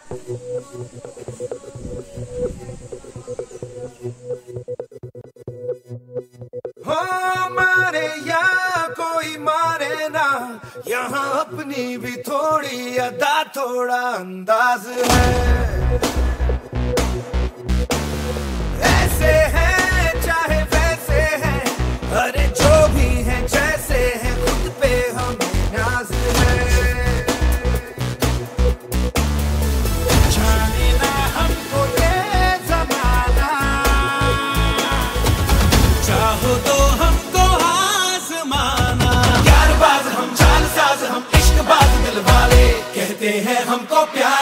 हो मारे या कोई मारे ना, यहाँ अपनी भी थोड़ी अदा थोड़ा अंदाज है। ऐसे हैं चाहे वैसे हैं, अरे जो भी हैं जैसे हैं, खुद पे हमें नाज है। जाने ना हमको ये जमाना, चाहो तो हमको आजमाना। यार बाज हम, चाल साज हम, इश्क बाज दिल वाले, कहते हैं हमको प्यार